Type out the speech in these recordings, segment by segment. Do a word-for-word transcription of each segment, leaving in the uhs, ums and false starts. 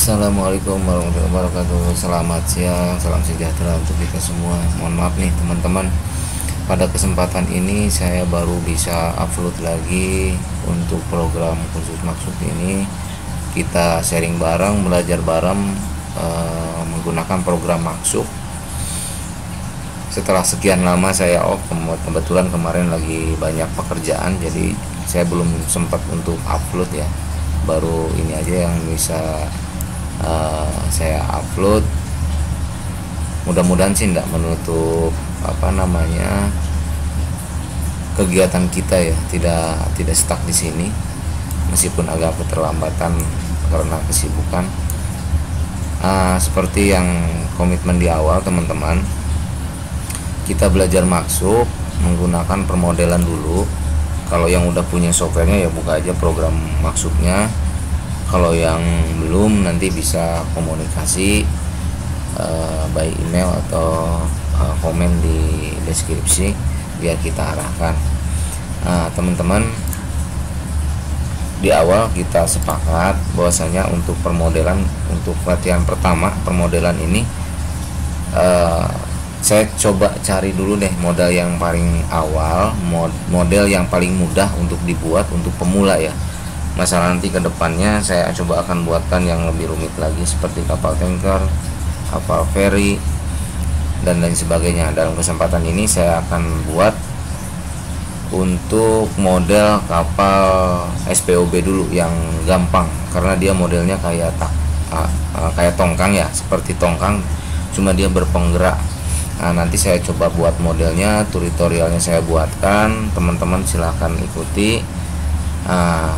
Assalamualaikum warahmatullahi wabarakatuh. Selamat siang, salam sejahtera untuk kita semua. Mohon maaf nih teman-teman, pada kesempatan ini saya baru bisa upload lagi untuk program khusus maksud ini. Kita sharing bareng, belajar bareng uh, menggunakan program maksud. Setelah sekian lama saya off, kebetulan kemarin lagi banyak pekerjaan, jadi saya belum sempat untuk upload ya. Baru ini aja yang bisa uh, saya upload. Mudah-mudahan sih tidak menutup apa namanya kegiatan kita ya, tidak tidak stuck di sini meskipun agak keterlambatan karena kesibukan. Uh, seperti yang komitmen di awal teman-teman, kita belajar maksud menggunakan permodelan dulu. Kalau yang udah punya softwarenya ya buka aja program maksudnya. Kalau yang belum nanti bisa komunikasi uh, by email atau uh, komen di deskripsi biar kita arahkan. Nah, teman-teman, di awal kita sepakat bahwasanya untuk permodelan, untuk latihan pertama permodelan ini uh, saya coba cari dulu deh model yang paling awal, mod model yang paling mudah untuk dibuat untuk pemula ya. Masalah nanti ke depannya saya coba akan buatkan yang lebih rumit lagi seperti kapal tanker, kapal feri, dan lain sebagainya. Dalam kesempatan ini saya akan buat untuk model kapal S P O B dulu yang gampang, karena dia modelnya kayak tak kayak tongkang ya, seperti tongkang, cuma dia berpenggerak. Nah, nanti saya coba buat modelnya, tutorialnya saya buatkan, teman-teman silahkan ikuti. Nah,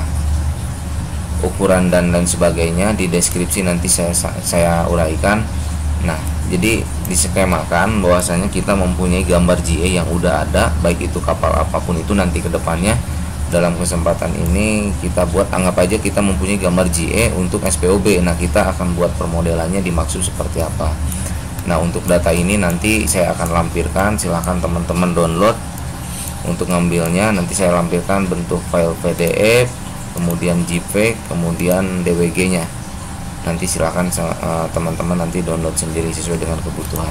ukuran dan lain sebagainya di deskripsi nanti saya saya uraikan. Nah, jadi diskemakan bahwasanya kita mempunyai gambar G A yang udah ada, baik itu kapal apapun itu nanti kedepannya. Dalam kesempatan ini kita buat, anggap aja kita mempunyai gambar G A untuk S P O B. Nah, kita akan buat permodelannya dimaksud seperti apa. Nah, untuk data ini nanti saya akan lampirkan, silahkan teman-teman download. Untuk ngambilnya nanti saya lampirkan bentuk file P D F, kemudian J P G, kemudian D W G nya. Nanti silahkan teman-teman uh, nanti download sendiri sesuai dengan kebutuhan.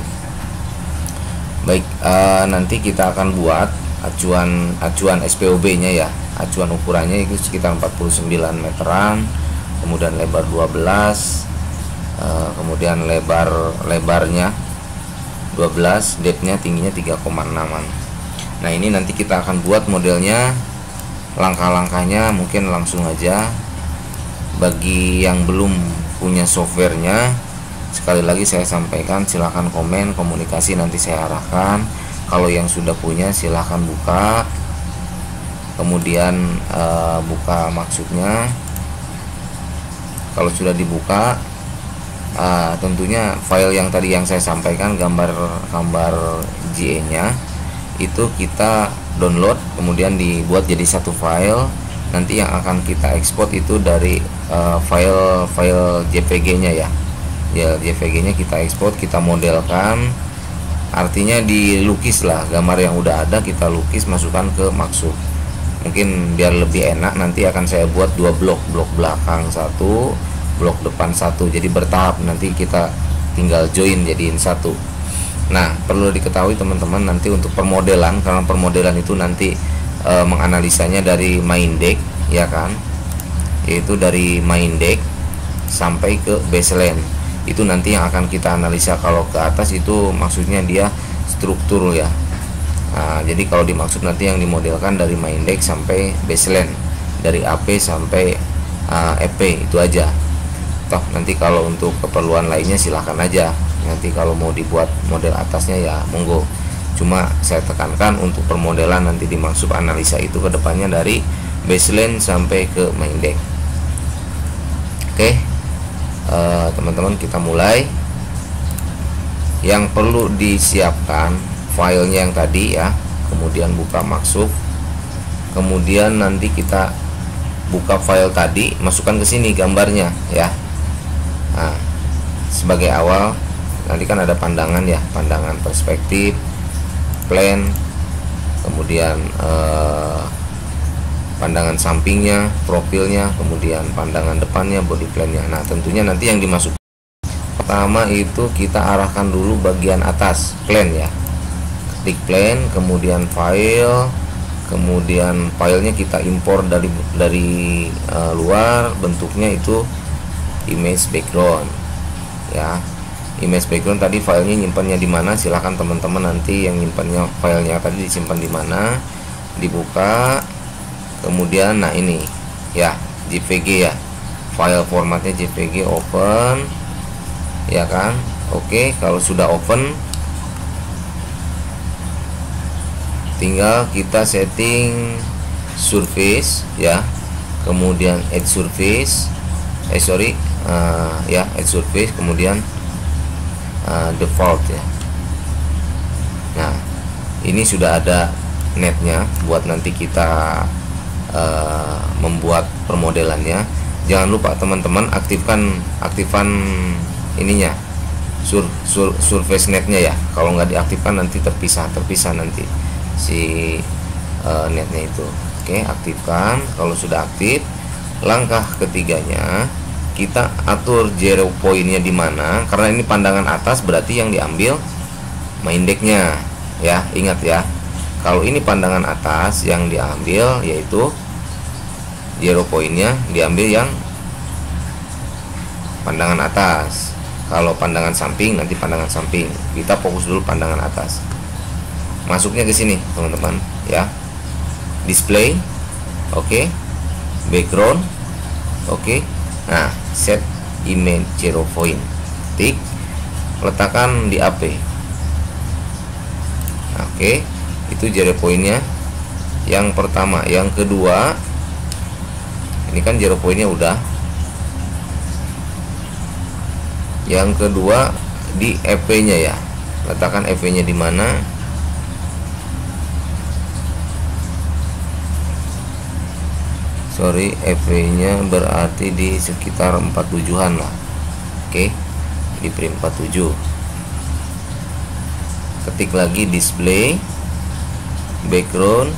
Baik, uh, nanti kita akan buat acuan acuan S P O B nya ya. Acuan ukurannya itu sekitar empat puluh sembilan meteran, kemudian lebar dua belas, Uh, kemudian lebar lebarnya dua belas, depthnya tingginya tiga koma enam. Nah, ini nanti kita akan buat modelnya. Langkah-langkahnya mungkin langsung aja. Bagi yang belum punya softwarenya, sekali lagi saya sampaikan, silahkan komen, komunikasi nanti saya arahkan. Kalau yang sudah punya silahkan buka, kemudian uh, buka maksudnya. Kalau sudah dibuka, Uh, tentunya file yang tadi yang saya sampaikan, gambar gambar G A nya itu kita download, kemudian dibuat jadi satu file. Nanti yang akan kita ekspor itu dari uh, file file J P G nya ya ya J P G nya kita ekspor, kita modelkan, artinya dilukis lah gambar yang udah ada, kita lukis masukkan ke maksud. Mungkin biar lebih enak nanti akan saya buat dua blok, blok belakang satu, blok depan satu, jadi bertahap, nanti kita tinggal join jadiin satu. Nah, perlu diketahui teman-teman, nanti untuk permodelan, karena permodelan itu nanti e, menganalisanya dari main deck ya kan, yaitu dari main deck sampai ke baseline. Itu nanti yang akan kita analisa. Kalau ke atas itu maksudnya dia struktur ya. Nah, jadi kalau dimaksud nanti yang dimodelkan dari main deck sampai baseline, dari A P sampai uh, E P, itu aja. Toh nanti kalau untuk keperluan lainnya silahkan aja, nanti kalau mau dibuat model atasnya ya monggo. Cuma saya tekankan untuk permodelan nanti dimaksud analisa itu kedepannya dari baseline sampai ke main deck. Oke, uh, teman-teman, kita mulai. Yang perlu disiapkan filenya yang tadi ya, kemudian buka maksud, kemudian nanti kita buka file tadi, masukkan ke sini gambarnya ya. Nah, sebagai awal nanti kan ada pandangan ya, pandangan perspektif, plan, kemudian eh, pandangan sampingnya, profilnya, kemudian pandangan depannya, body plan-nya. Nah, tentunya nanti yang dimasuk pertama itu kita arahkan dulu bagian atas plan ya. Ketik plan, kemudian file, kemudian filenya kita impor dari dari uh, luar, bentuknya itu image background ya. Image background tadi filenya nyimpannya di mana, silahkan teman-teman nanti yang nyimpannya filenya tadi disimpan di mana, dibuka, kemudian nah ini ya J P G ya, file formatnya J P G, open ya kan. Oke, kalau sudah open tinggal kita setting surface ya, kemudian add surface eh sorry uh, ya add surface, kemudian uh, default ya. Nah, ini sudah ada netnya buat nanti kita uh, membuat permodelannya. Jangan lupa teman-teman aktifkan aktifkan ininya, sur, sur, surface netnya ya. Kalau nggak diaktifkan nanti terpisah terpisah nanti si uh, netnya itu. Oke, aktifkan. Kalau sudah aktif, langkah ketiganya kita atur zero pointnya di mana, karena ini pandangan atas berarti yang diambil main decknya ya. Ingat ya, kalau ini pandangan atas yang diambil yaitu zero pointnya diambil yang pandangan atas. Kalau pandangan samping nanti pandangan samping. Kita fokus dulu pandangan atas. Masuknya ke sini teman-teman ya. Display, oke, okay. Background, oke. Okay. Nah, set image zero point, tik, letakkan di A P. Oke, okay. Itu zero pointnya yang pertama. Yang kedua, ini kan zero pointnya udah. Yang kedua di E P-nya ya, letakkan E P-nya di mana? Sorry, E P-nya berarti di sekitar empat puluh tujuh-an lah. Oke, di print empat puluh tujuh. Ketik lagi display, background,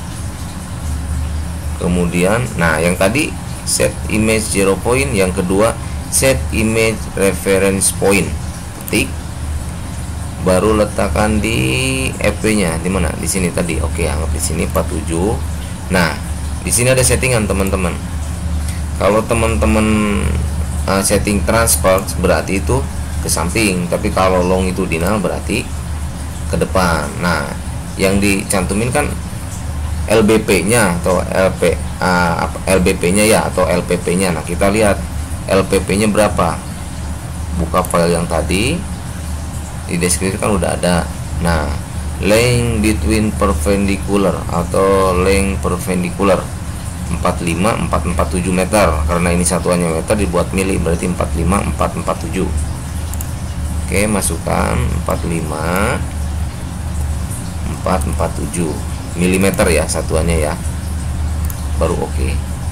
kemudian, nah yang tadi set image zero point, yang kedua set image reference point, ketik, baru letakkan di E P-nya di mana? Di sini tadi. Oke, anggap di sini empat puluh tujuh. Nah, di sini ada settingan teman-teman. Kalau teman-teman uh, setting transfer berarti itu ke samping, tapi kalau longitudinal berarti ke depan. Nah, yang dicantumin kan L B P-nya atau L P uh, L B P-nya ya atau L P P-nya. Nah, kita lihat L P P-nya berapa. Buka file yang tadi, di deskripsi kan udah ada. Nah, length between perpendicular atau length perpendicular empat puluh lima empat ratus empat puluh tujuh meter, karena ini satuannya meter dibuat mili berarti empat puluh lima empat ratus empat puluh tujuh. Oke, masukkan empat puluh lima empat ratus empat puluh tujuh milimeter ya satuannya ya, baru oke.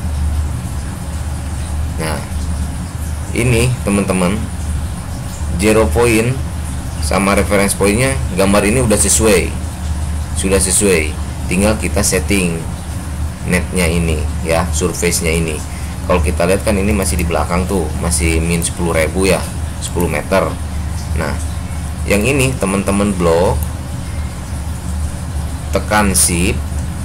Nah, ini teman-teman zero point sama reference pointnya, gambar ini udah sesuai, sudah sesuai. Tinggal kita setting netnya ini ya, surface-nya ini. Kalau kita lihat kan ini masih di belakang tuh, masih min sepuluh ribu ya, sepuluh meter. Nah, yang ini teman-teman blok, tekan shift,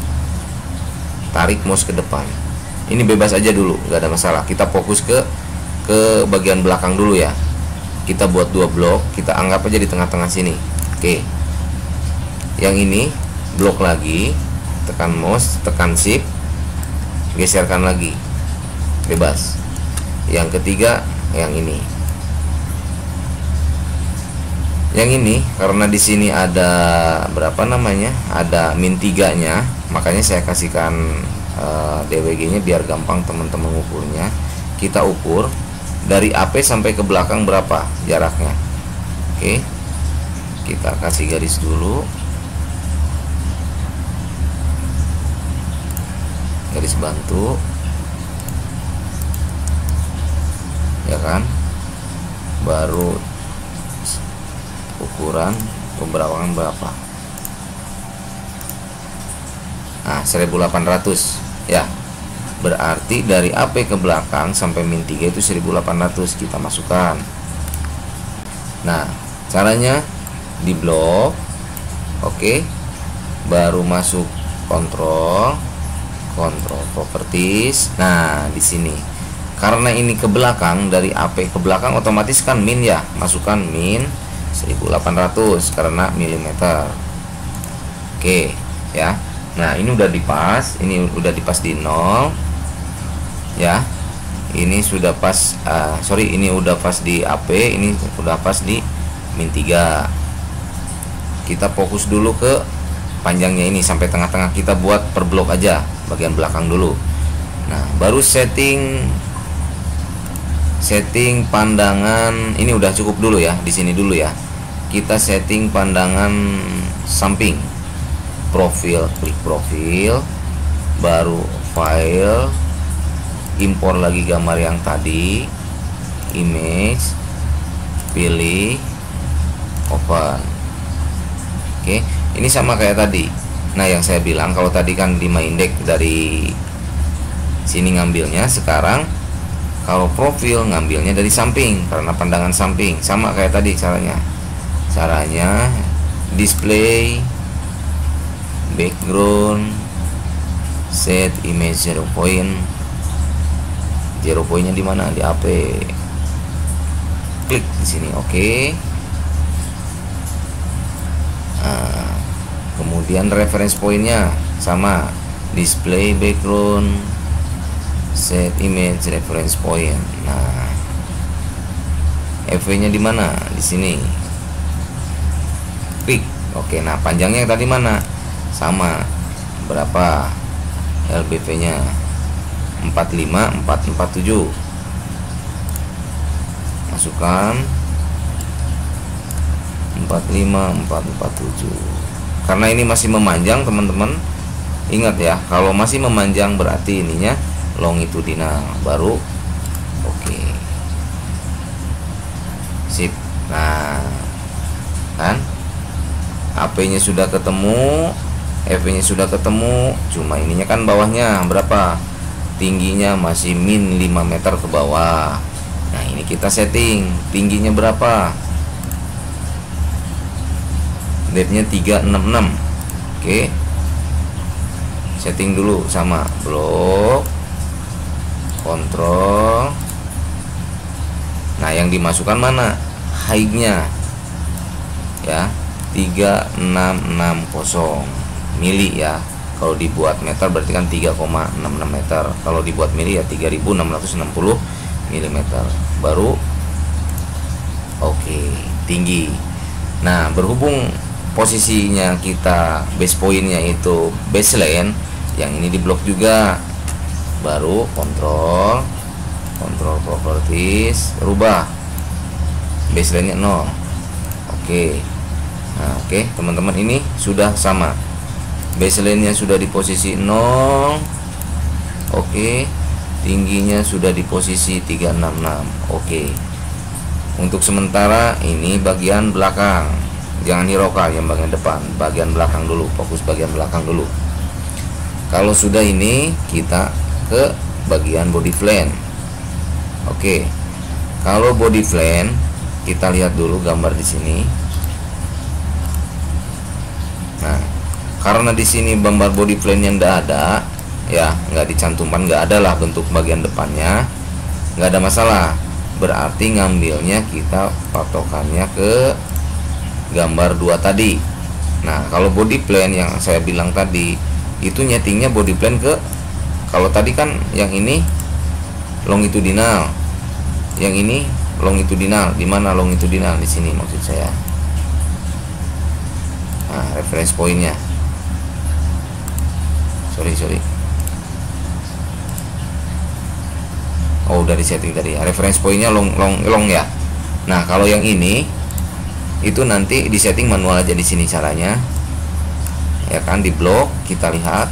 tarik mouse ke depan. Ini bebas aja dulu, nggak ada masalah. Kita fokus ke ke bagian belakang dulu ya. Kita buat dua blok, kita anggap aja di tengah-tengah sini. Oke, yang ini blok lagi, tekan mouse, tekan shift, geserkan lagi, bebas. Yang ketiga yang ini. Yang ini karena di sini ada berapa namanya, ada min tiga nya, makanya saya kasihkan uh, D W G nya biar gampang teman-teman ukurnya. Kita ukur dari A P sampai ke belakang berapa jaraknya. Oke, kita kasih garis dulu, garis bantu ya kan, baru ukuran pemberawangan berapa. Nah, seribu delapan ratus ya. Berarti dari A P ke belakang sampai min tiga itu seribu delapan ratus kita masukkan. Nah, caranya di blok. Oke. Baru masuk kontrol, kontrol properties. Nah, di sini karena ini ke belakang, dari A P ke belakang otomatis kan min ya, masukkan min seribu delapan ratus karena milimeter. Oke, ya. Nah, ini udah dipas, ini udah dipas di nol. Ya. Ini sudah pas uh, sorry, ini udah pas di A P, ini udah pas di min tiga. Kita fokus dulu ke panjangnya ini sampai tengah-tengah, kita buat per blok aja, bagian belakang dulu. Nah, baru setting setting pandangan ini udah cukup dulu ya, di sini dulu ya. Kita setting pandangan samping. Profil, klik profil, baru file, impor lagi gambar yang tadi, image, pilih, open. Oke, ini sama kayak tadi. Nah, yang saya bilang kalau tadi kan lima indeks dari sini ngambilnya, sekarang kalau profil ngambilnya dari samping karena pandangan samping. Sama kayak tadi caranya. Caranya display background, set image zero point. Zero pointnya di mana? Di A P. Klik di sini, oke. Nah, kemudian reference pointnya sama, display background, set image reference point. Nah, F V nya di mana? Di sini. Klik. Oke, nah panjangnya tadi mana? Sama. Berapa? L B V nya empat lima empat empat tujuh. Masukkan empat lima empat empat tujuh. Karena ini masih memanjang, teman-teman. Ingat ya, kalau masih memanjang berarti ininya longitudinal. Baru oke. Sip. Nah, kan A P-nya sudah ketemu, F V-nya sudah ketemu, cuma ininya kan bawahnya berapa? Tingginya masih min lima meter ke bawah. Nah, ini kita setting tingginya berapa? Depth-nya tiga enam enam. Oke. Setting dulu sama blok, kontrol. Nah, yang dimasukkan mana? Height-nya. Ya, tiga enam enam nol mili ya. Kalau dibuat meter berarti kan tiga koma enam enam meter. Kalau dibuat mili ya tiga ribu enam ratus enam puluh milimeter. Baru oke, tinggi. Nah, berhubung posisinya kita base pointnya itu baseline, yang ini di blok juga. Baru kontrol, kontrol properties, rubah baseline nya nol. Oke. Nah, oke, teman-teman, ini sudah sama. Baseline-nya sudah di posisi nol. Oke. Tingginya sudah di posisi tiga enam enam. Oke. Untuk sementara ini bagian belakang. Jangan hiraukan yang bagian depan, bagian belakang dulu, fokus bagian belakang dulu. Kalau sudah ini, kita ke bagian body plan. Oke. Kalau body plan, kita lihat dulu gambar di sini. Nah, karena di sini gambar body plan yang tidak ada, ya, nggak dicantumkan, nggak ada lah bentuk bagian depannya, nggak ada masalah. Berarti ngambilnya kita patokannya ke gambar dua tadi. Nah, kalau body plan yang saya bilang tadi itu nyetingnya body plan ke, kalau tadi kan yang ini longitudinal, yang ini longitudinal. Di mana longitudinal? Di sini maksud saya. Nah, reference pointnya. Sorry, sorry. Oh, udah disetting tadi. Reference pointnya long, long, long ya. Nah, kalau yang ini itu nanti disetting manual aja di sini caranya. Ya kan, di blok kita lihat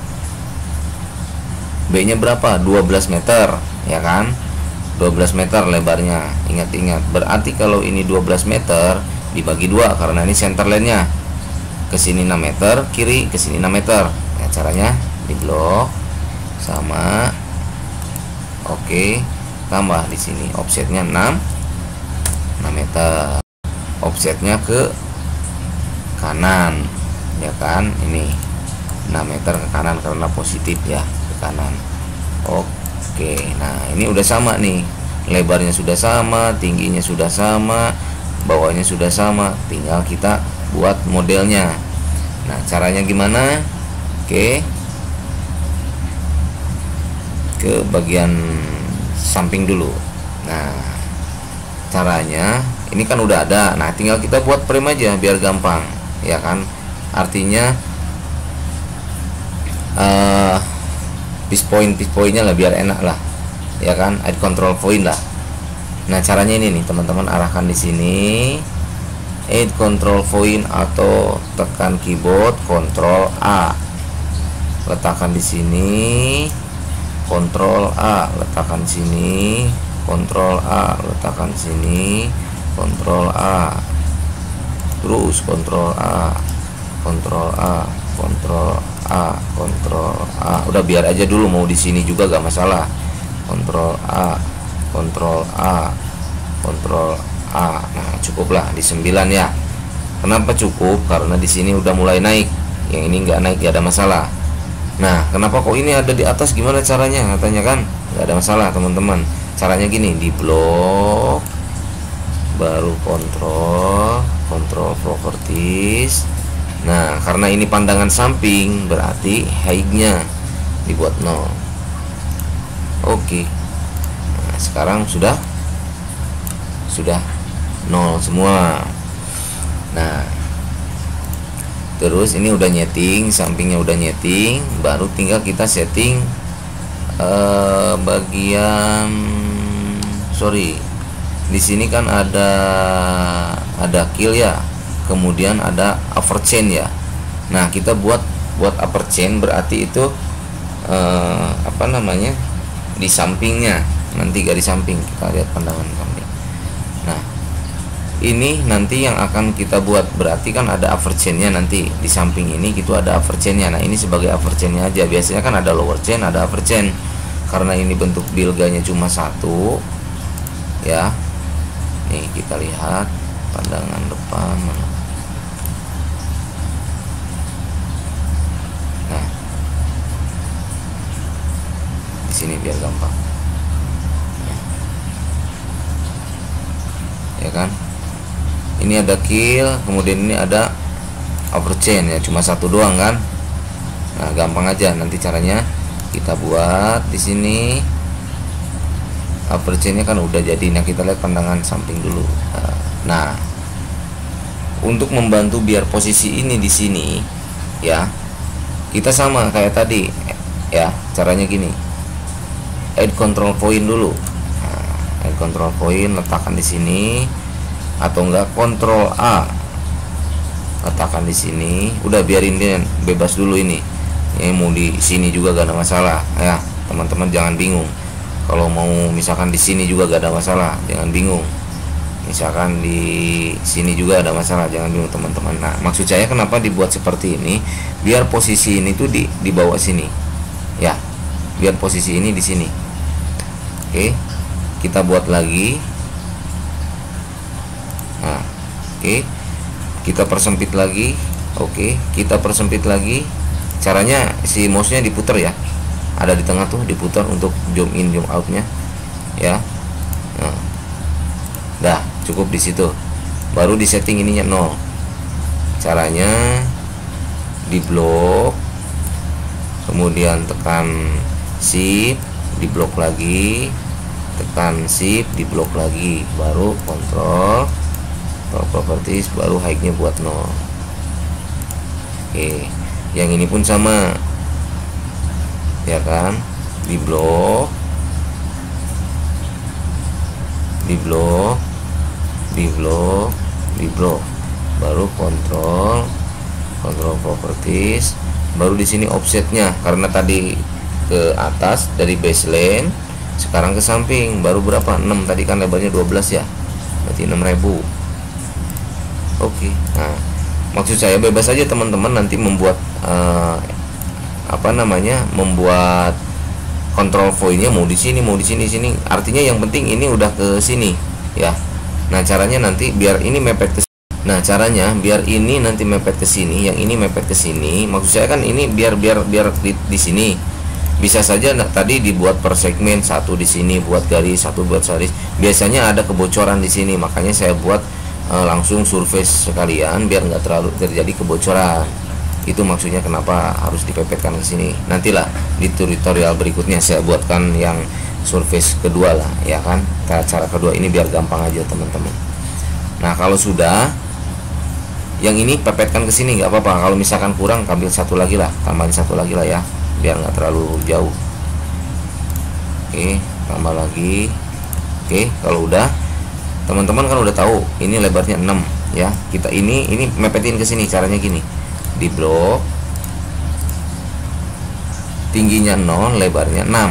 B-nya berapa? dua belas meter, ya kan? dua belas meter lebarnya. Ingat-ingat. Berarti kalau ini dua belas meter dibagi dua karena ini center line-nya. Ke sini enam meter, kiri ke sini enam meter. Nah, caranya di blok, sama. Oke, tambah di sini offsetnya enam meter, offsetnya ke kanan ya kan, ini enam meter ke kanan karena positif ya, ke kanan. Oke, nah ini udah sama nih, lebarnya sudah sama, tingginya sudah sama, bawahnya sudah sama, tinggal kita buat modelnya. Nah caranya gimana? Oke, ke bagian samping dulu. Nah caranya ini kan udah ada, nah tinggal kita buat frame aja biar gampang ya kan, artinya uh, piece point piece pointnya lah biar enak lah ya kan, add control point lah. Nah caranya ini nih teman-teman, arahkan di sini add control point atau tekan keyboard control A, letakkan di sini Ctrl A, letakkan sini, Ctrl A, letakkan sini, Ctrl A, terus Ctrl A, Ctrl A, Ctrl A, Ctrl A. Udah biar aja dulu, mau di sini juga gak masalah. Ctrl A, Ctrl A, Ctrl A. Nah cukuplah di sembilan ya. Kenapa cukup? Karena di sini udah mulai naik, yang ini nggak naik, gak ada masalah. Nah kenapa kok ini ada di atas, gimana caranya katanya kan, nggak ada masalah teman-teman. Caranya gini, di blok baru kontrol kontrol properties. Nah karena ini pandangan samping berarti height-nya dibuat nol. Oke, nah, sekarang sudah sudah nol semua. Nah terus ini udah nyeting, sampingnya udah nyeting, baru tinggal kita setting eh, bagian sorry di sini kan ada ada kill ya, kemudian ada upper chain ya. Nah kita buat buat upper chain berarti itu eh, apa namanya, di sampingnya, nanti gak di samping, kita lihat pandangan samping. Nah ini nanti yang akan kita buat, berarti kan ada upper chainnya nanti di samping ini gitu, ada upper chainnya. Nah ini sebagai upper chainnya aja, biasanya kan ada lower chain, ada upper chain. Karena ini bentuk bilganya cuma satu ya, nih kita lihat pandangan depan mana. Nah di sini biar gampang ya kan, ini ada kill, kemudian ini ada upper chain ya, cuma satu doang kan. Nah gampang aja nanti caranya kita buat di sini. Upper chainnya kan udah jadi. Nah kita lihat pandangan samping dulu. Nah untuk membantu biar posisi ini di sini ya, kita sama kayak tadi ya, caranya gini, add control point dulu. Nah, add control point, letakkan di sini, atau enggak Ctrl A, letakkan di sini. Udah biarin dia bebas dulu ini. Ini mau di sini juga gak ada masalah ya teman-teman, jangan bingung. Kalau mau misalkan di sini juga gak ada masalah, jangan bingung. Misalkan di sini juga ada masalah, jangan bingung teman-teman. Nah maksud saya kenapa dibuat seperti ini, biar posisi ini tuh di di bawah sini ya, biar posisi ini di sini. Oke, kita buat lagi. Nah, oke, kita persempit lagi. Oke, kita persempit lagi. Caranya si mouse-nya diputar ya, ada di tengah tuh, diputar untuk zoom in zoom out-nya ya. Nah, dah cukup di situ. Baru di setting ininya nol. Caranya di blok, kemudian tekan shift, di blok lagi, tekan shift, di blok lagi, baru kontrol properties, baru height-nya buat nol. Oke, yang ini pun sama ya kan, di blok, di blok, di blok, di blok, baru kontrol kontrol properties, baru di sini offsetnya, karena tadi ke atas dari baseline, sekarang ke samping, baru berapa, enam, tadi kan lebarnya dua belas ya, berarti enam ribu. Oke, nah maksud saya bebas aja teman-teman nanti membuat uh, apa namanya, membuat control voidnya mau di sini mau di sini sini, artinya yang penting ini udah ke sini ya. Nah caranya nanti biar ini mepet ke nah caranya biar ini nanti mepet ke sini, yang ini mepet ke sini, maksud saya kan ini biar biar biar di, di sini bisa saja. Nah, tadi dibuat per segmen, satu di sini buat garis, satu buat garis, biasanya ada kebocoran di sini, makanya saya buat e, langsung surface sekalian biar nggak terlalu terjadi kebocoran. Itu maksudnya kenapa harus dipepetkan ke sini. Nantilah di tutorial berikutnya saya buatkan yang surface kedua lah ya kan, cara kedua ini biar gampang aja teman-teman. Nah kalau sudah yang ini pepetkan ke sini nggak apa-apa, kalau misalkan kurang ambil satu lagi lah, tambahin satu lagi lah ya biar nggak terlalu jauh. Oke, tambah lagi. Oke, kalau udah teman-teman kan udah tahu ini lebarnya enam ya. Kita ini ini mepetin ke sini, caranya gini. Di blok tingginya nol, lebarnya enam.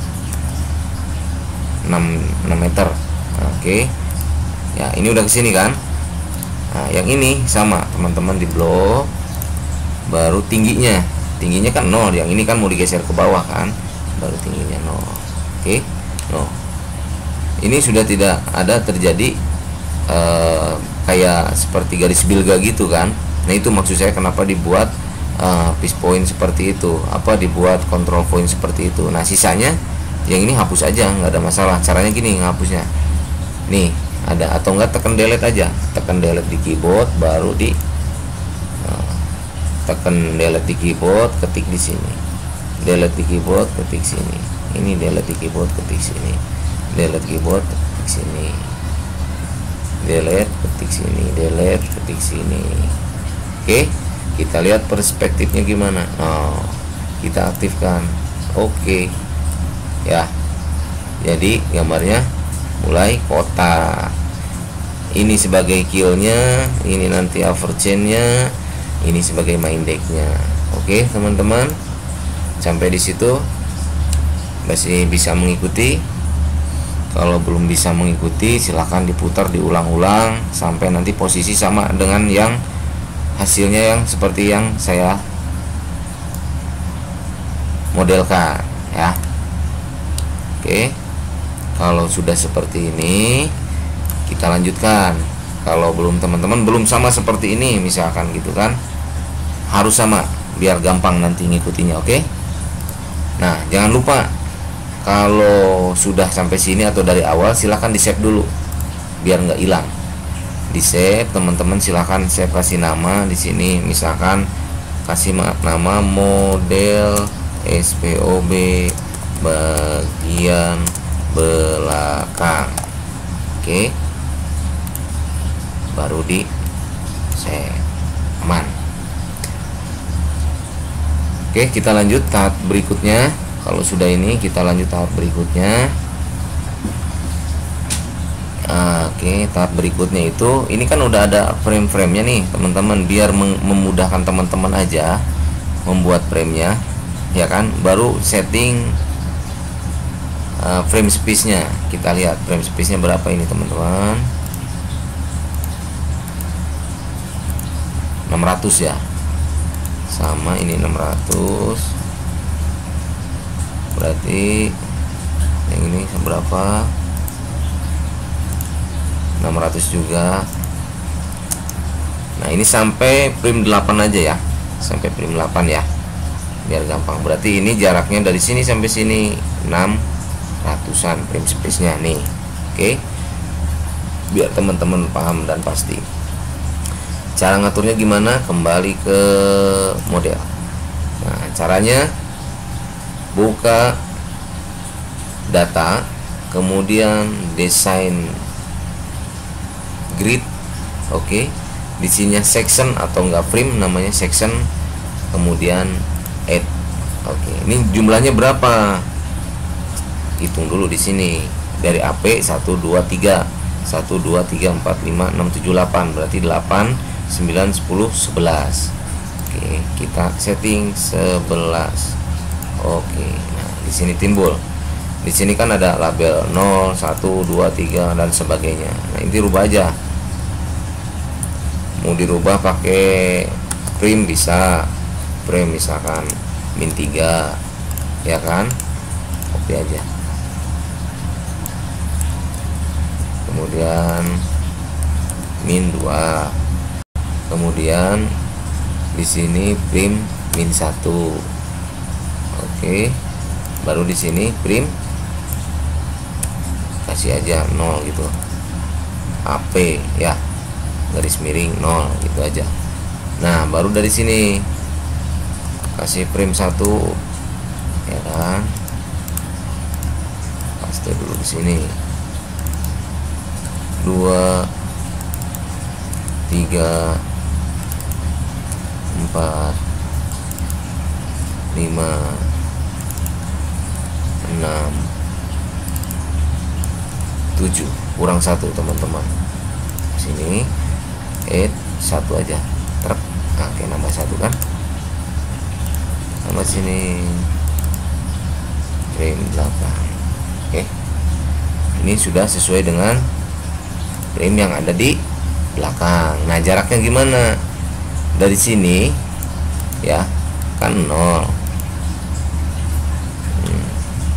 enam meter. Oke. Ya, ini udah ke sini kan? Nah, yang ini sama teman-teman, di blok baru tingginya. Tingginya kan nol, yang ini kan mau digeser ke bawah kan, baru tingginya nol. Oke, nol. Ini sudah tidak ada terjadi uh, kayak seperti garis bilga gitu kan. Nah itu maksud saya kenapa dibuat uh, piece point seperti itu, apa dibuat control point seperti itu. Nah sisanya yang ini hapus aja, nggak ada masalah. Caranya gini ngapusnya, nih ada, atau enggak tekan delete aja, tekan delete di keyboard baru di tekan delete di keyboard, ketik di sini, delete di keyboard, ketik sini, ini delete di keyboard, ketik sini, delete keyboard, ketik sini, delete, ketik sini, delete, ketik sini. Oke, kita lihat perspektifnya gimana. Oh, kita aktifkan. Oke ya, jadi gambarnya mulai kotak. Ini sebagai killnya, ini nanti overchainnya, ini sebagai main decknya. Oke teman-teman, sampai di situ masih bisa mengikuti. Kalau belum bisa mengikuti silahkan diputar, diulang-ulang sampai nanti posisi sama dengan yang hasilnya yang seperti yang saya modelkan ya. Oke, kalau sudah seperti ini kita lanjutkan. Kalau belum teman-teman belum sama seperti ini misalkan gitu kan, harus sama biar gampang nanti ngikutinya. Oke, nah jangan lupa kalau sudah sampai sini atau dari awal silahkan di save dulu biar nggak hilang. Di save teman-teman, silahkan save, kasih nama di sini, misalkan kasih nama model S P O B bagian belakang. Oke, baru di save, aman. Oke, kita lanjut tahap berikutnya. Kalau sudah ini kita lanjut tahap berikutnya. Oke, tahap berikutnya itu ini kan udah ada frame-framenya nih teman-teman, biar memudahkan teman-teman aja membuat framenya ya kan. Baru setting uh, frame space-nya. Kita lihat frame space-nya berapa ini teman-teman. enam ratus ya, sama ini enam ratus, berarti yang ini berapa, enam ratus juga. Nah ini sampai frame delapan aja ya, sampai frame delapan ya biar gampang. Berarti ini jaraknya dari sini sampai sini enam ratusan frame space nya nih. Oke, biar teman-teman paham dan pasti. Cara ngaturnya gimana? Kembali ke model. Nah caranya buka data, kemudian desain grid. Oke, di sini section atau enggak frame, namanya section, kemudian add. Oke, ini jumlahnya berapa? Hitung dulu di sini dari A P satu dua tiga, satu dua tiga empat lima enam tujuh delapan, berarti delapan sembilan sepuluh sebelas. Oke, kita setting sebelas. Oke, nah di sini timbul. Di sini kan ada label nol, satu, dua, tiga dan sebagainya. Nah, ini rubah aja. Mau dirubah pakai frame bisa. Frame misalkan min tiga ya kan. copy aja. Kemudian min dua, kemudian di sini prim min satu. Oke, baru di sini prim kasih aja nol gitu, A P ya, garis miring nol gitu aja. Nah, baru dari sini kasih prim satu ya kan, paste dulu di sini. Dua, tiga, empat, lima, enam, tujuh, kurang satu teman-teman. Sini add satu aja, truk. Nah, oke, nambah satu kan, tambah sini frame delapan. Oke, ini sudah sesuai dengan frame yang ada di belakang. Nah, jaraknya gimana? Dari sini ya kan nol. hmm.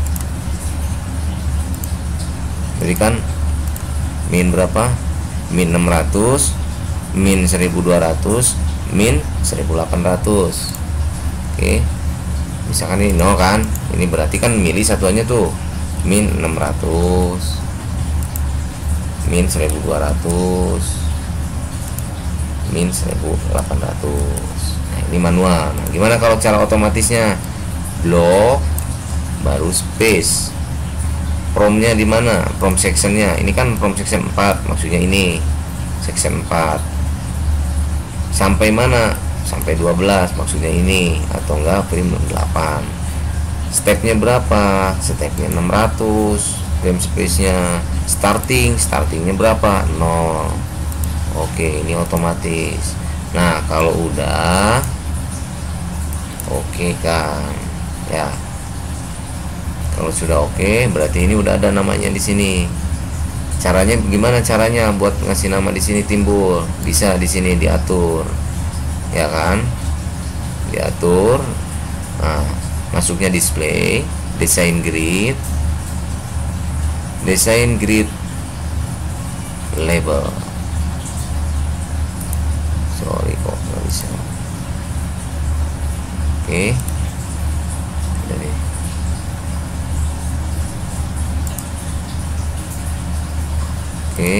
Jadi kan min berapa? Min enam ratus, min seribu dua ratus, min seribu delapan ratus. Oke, misalkan ini nol kan, ini berarti kan mili satuannya tuh min enam ratus, min seribu dua ratus, min seribu delapan ratus. Nah, ini manual. Nah, gimana kalau cara otomatisnya? Blok baru space. Promnya di mana? Prom sectionnya. Ini kan prom section empat, maksudnya ini section empat. Sampai mana? Sampai dua belas, maksudnya ini, atau enggak prim delapan. Stepnya berapa? Stepnya enam ratus. Frame space-nya starting, startingnya berapa? nol. Oke, ini otomatis. Nah, kalau udah oke kan ya, kalau sudah oke berarti ini udah ada namanya di sini. Caranya gimana? Caranya buat ngasih nama di sini timbul, bisa di sini diatur ya kan, diatur. Nah, masuknya display, desain grid, desain grid label. Sorry kok nggak bisa. Oke, jadi oke,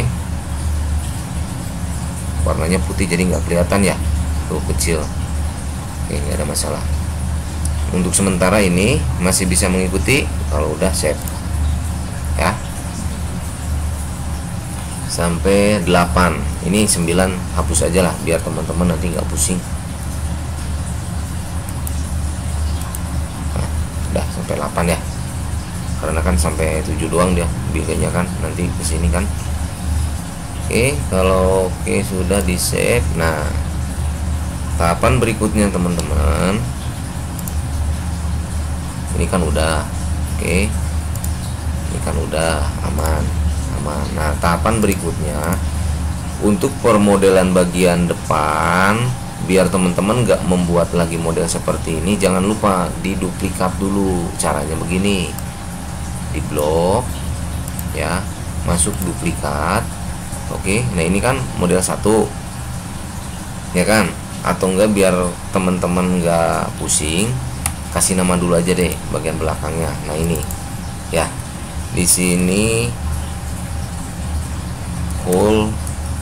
warnanya putih jadi nggak kelihatan ya, tuh kecil. Oke, nggak ada masalah. Untuk sementara ini masih bisa mengikuti kalau udah save ya. Sampai delapan, ini sembilan hapus aja lah biar teman-teman nanti nggak pusing. Nah, udah sampai delapan ya, karena kan sampai tujuh doang dia bilenya kan, nanti kesini kan. Oke, kalau oke sudah di save. Nah, tahapan berikutnya teman-teman, ini kan udah oke, ini kan udah aman. Nah, tahapan berikutnya untuk permodelan bagian depan, biar teman-teman nggak membuat lagi model seperti ini, jangan lupa diduplikat dulu. Caranya begini, di blok ya, masuk duplikat. Oke, nah ini kan model satu ya kan, atau enggak biar teman-teman nggak pusing, kasih nama dulu aja deh bagian belakangnya. Nah, ini ya, di sini full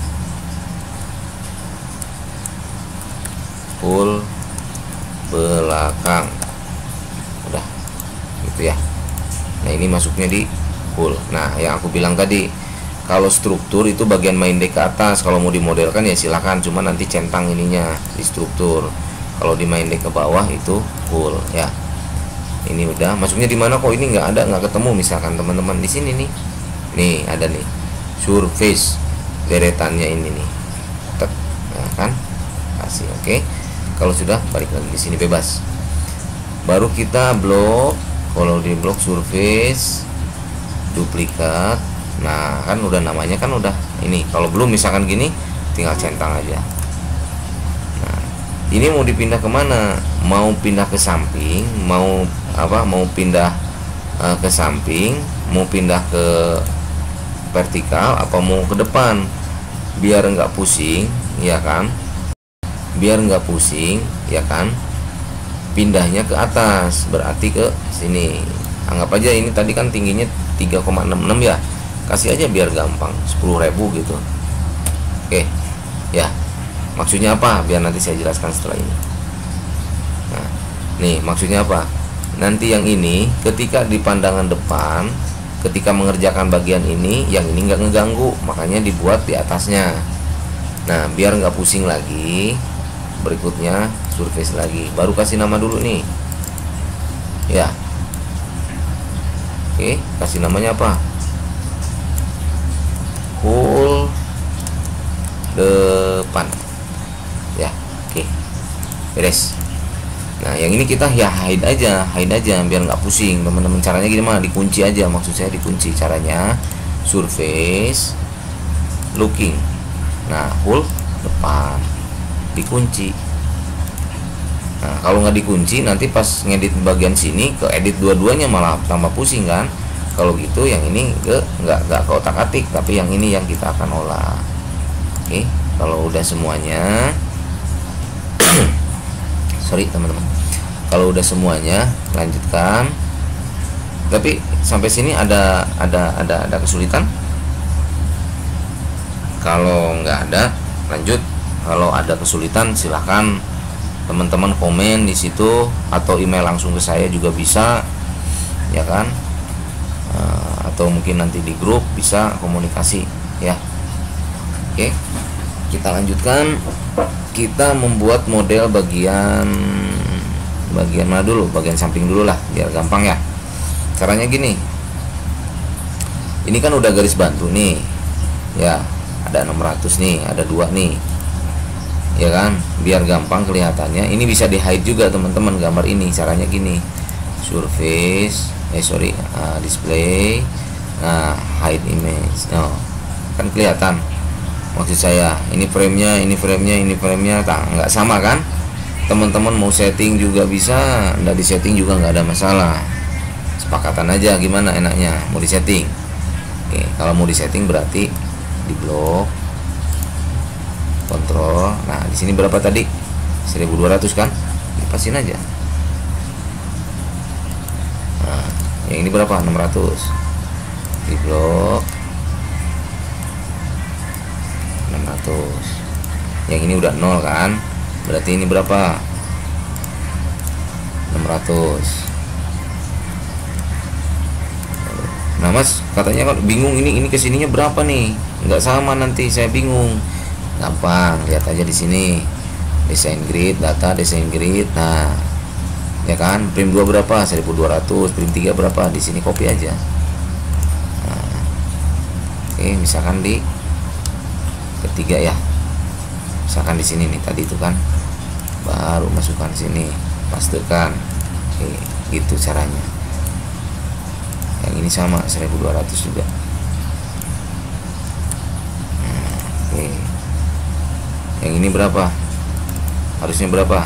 full belakang udah gitu ya. Nah, ini masuknya di full. Nah, yang aku bilang tadi, kalau struktur itu bagian main deck ke atas, kalau mau dimodelkan ya silakan, cuma nanti centang ininya di struktur. Kalau di main deck ke bawah itu full ya. Ini udah masuknya di mana kok ini nggak ada, nggak ketemu. Misalkan teman-teman di sini nih, nih ada nih surface deretannya ini nih, tek, nah kan kasih oke. Kalau sudah balik lagi di sini bebas, baru kita blok. Kalau di blok surface duplikat, nah kan udah namanya kan udah ini. Kalau belum misalkan gini tinggal centang aja. Nah, ini mau dipindah kemana? Mau pindah ke samping, mau apa, mau pindah uh, ke samping, mau pindah ke vertikal apa mau ke depan, biar nggak pusing ya kan, biar nggak pusing ya kan, pindahnya ke atas berarti ke sini. Anggap aja ini tadi kan tingginya tiga koma enam enam ya, kasih aja biar gampang sepuluh ribu gitu. Oke ya, maksudnya apa biar nanti saya jelaskan setelah ini. Nah nih maksudnya apa, nanti yang ini ketika di pandangan depan, ketika mengerjakan bagian ini, yang ini nggak ngeganggu, makanya dibuat di atasnya. Nah biar nggak pusing lagi, berikutnya surface lagi, baru kasih nama dulu nih ya. Oke, kasih namanya apa, hull depan ya. Oke beres. Nah yang ini kita ya hide aja, hide aja biar nggak pusing teman-teman. Caranya gimana, dikunci aja, maksud saya dikunci. Caranya surface looking, nah hull depan dikunci. Nah kalau nggak dikunci nanti pas ngedit bagian sini ke edit dua-duanya malah tambah pusing kan. Kalau gitu yang ini ke nggak nggak ke otak-atik, tapi yang ini yang kita akan olah. Oke, kalau udah semuanya sorry teman-teman, kalau udah semuanya lanjutkan. Tapi sampai sini ada ada ada ada kesulitan? Kalau nggak ada lanjut, kalau ada kesulitan silahkan teman-teman komen di situ atau email langsung ke saya juga bisa ya kan, uh, atau mungkin nanti di grup bisa komunikasi ya. Oke kita lanjutkan, kita membuat model bagian bagian mana dulu, bagian samping dulu lah biar gampang ya. Caranya gini, ini kan udah garis bantu nih ya, ada enam ratus nih, ada dua nih ya kan, biar gampang kelihatannya. Ini bisa di hide juga teman-teman gambar ini. Caranya gini, surface eh sorry uh, display, nah hide image, no kan kelihatan maksud saya. Ini framenya, ini framenya, ini framenya tak nggak sama kan. Teman-teman mau setting juga bisa, nggak di setting juga nggak ada masalah, sepakatan aja gimana enaknya mau di setting. Oke kalau mau di setting berarti di blok kontrol. Nah di sini berapa tadi, seribu dua ratus kan, dipasin aja. Nah yang ini berapa, enam ratus, di blok enam ratus. Yang ini udah nol kan, berarti ini berapa, enam ratus. Nah mas katanya kan bingung, ini ini kesininya berapa nih, nggak sama, nanti saya bingung. Gampang, lihat aja di sini, desain grid, data desain grid. Nah ya kan, prim dua berapa, seribu dua ratus, prim tiga berapa, di sini copy aja. Nah, oke misalkan di ketiga ya, misalkan di sini nih tadi itu kan, baru masukkan sini, pastekan. Oke gitu caranya. Yang ini sama seribu dua ratus juga. Nah, oke yang ini berapa, harusnya berapa